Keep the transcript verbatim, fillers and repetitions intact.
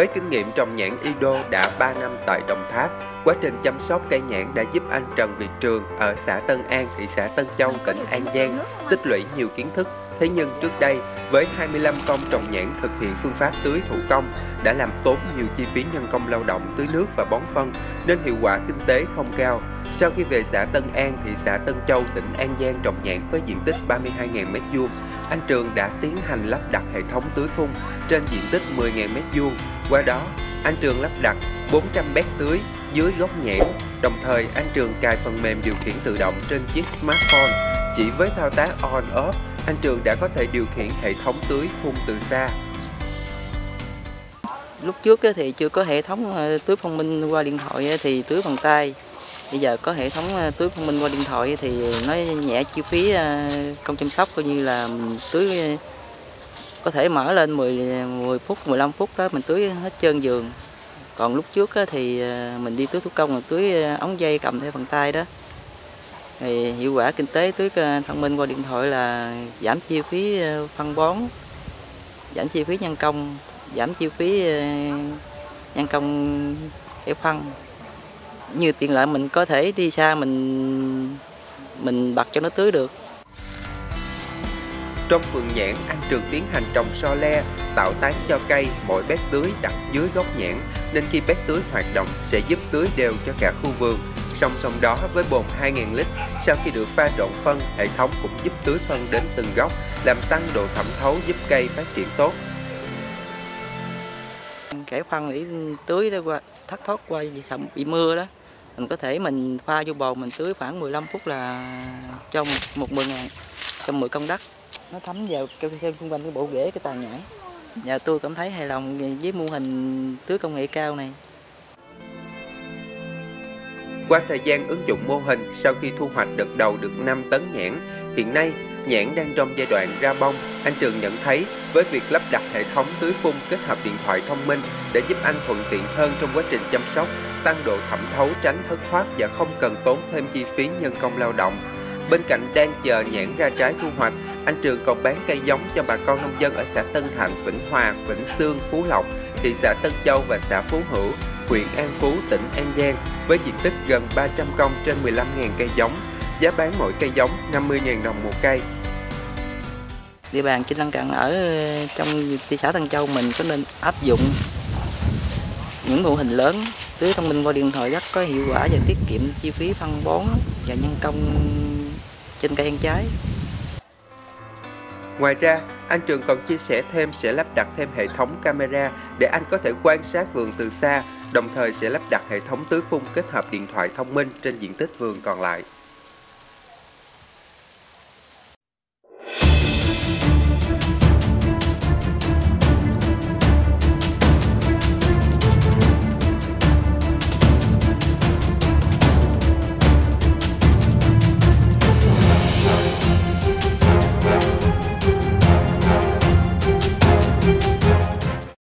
Với kinh nghiệm trồng nhãn Ido đã ba năm tại Đồng Tháp, quá trình chăm sóc cây nhãn đã giúp anh Trần Việt Trường ở xã Tân An, thị xã Tân Châu, tỉnh An Giang tích lũy nhiều kiến thức. Thế nhưng trước đây, với hai mươi lăm công trồng nhãn thực hiện phương pháp tưới thủ công đã làm tốn nhiều chi phí nhân công lao động, tưới nước và bón phân, nên hiệu quả kinh tế không cao. Sau khi về xã Tân An, thị xã Tân Châu, tỉnh An Giang trồng nhãn với diện tích ba mươi hai nghìn mét vuông, anh Trường đã tiến hành lắp đặt hệ thống tưới phun trên diện tích mười nghìn mét vuông. Qua đó, anh Trường lắp đặt bốn trăm béc tưới dưới gốc nhãn. Đồng thời, anh Trường cài phần mềm điều khiển tự động trên chiếc smartphone. Chỉ với thao tác on-off, anh Trường đã có thể điều khiển hệ thống tưới phun từ xa. Lúc trước thì chưa có hệ thống tưới thông minh qua điện thoại thì tưới bằng tay. Bây giờ có hệ thống tưới thông minh qua điện thoại thì nó nhẹ chi phí công chăm sóc, coi như là mình tưới có thể mở lên mười, mười phút, mười lăm phút đó mình tưới hết trơn vườn. Còn lúc trước thì mình đi tưới thủ công, mình tưới ống dây cầm theo bằng tay đó. Thì hiệu quả kinh tế tưới thông minh qua điện thoại là giảm chi phí phân bón, giảm chi phí nhân công, giảm chi phí nhân công để phân. Như tiện lợi mình có thể đi xa mình mình bật cho nó tưới được. Trong vườn nhãn, anh Trường tiến hành trồng so le, tạo tán cho cây, mỗi béc tưới đặt dưới gốc nhãn, nên khi béc tưới hoạt động sẽ giúp tưới đều cho cả khu vườn. Song song đó, với bồn hai nghìn lít, sau khi được pha trộn phân, hệ thống cũng giúp tưới phân đến từng gốc, làm tăng độ thẩm thấu, giúp cây phát triển tốt. Kẻ phân để tưới đó qua thất thoát qua sầm bị mưa đó, mình có thể mình pha vô bồn mình tưới khoảng mười lăm phút là cho một, một mười ngàn trong mười công đất. Nó thấm vào thêm xung quanh cái bộ rễ cái tàn nhãn. Và tôi cảm thấy hài lòng với mô hình tưới công nghệ cao này. Qua thời gian ứng dụng mô hình, sau khi thu hoạch đợt đầu được năm tấn nhãn, hiện nay nhãn đang trong giai đoạn ra bông. Anh Trường nhận thấy với việc lắp đặt hệ thống tưới phun kết hợp điện thoại thông minh đã giúp anh thuận tiện hơn trong quá trình chăm sóc, tăng độ thẩm thấu, tránh thất thoát và không cần tốn thêm chi phí nhân công lao động. Bên cạnh đang chờ nhãn ra trái thu hoạch, anh Trường còn bán cây giống cho bà con nông dân ở xã Tân Thạnh, Vĩnh Hòa, Vĩnh Sương, Phú Lộc, thị xã Tân Châu và xã Phú Hữu, huyện An Phú, tỉnh An Giang với diện tích gần ba trăm công trên mười lăm nghìn cây giống. Giá bán mỗi cây giống năm mươi nghìn đồng một cây. Địa bàn trên lân cận ở trong thị xã Tân Châu mình có nên áp dụng những mô hình lớn tưới thông minh qua điện thoại rất có hiệu quả và tiết kiệm chi phí phân bón và nhân công trên cây ăn trái. Ngoài ra, anh Trường còn chia sẻ thêm sẽ lắp đặt thêm hệ thống camera để anh có thể quan sát vườn từ xa, đồng thời sẽ lắp đặt hệ thống tưới phun kết hợp điện thoại thông minh trên diện tích vườn còn lại.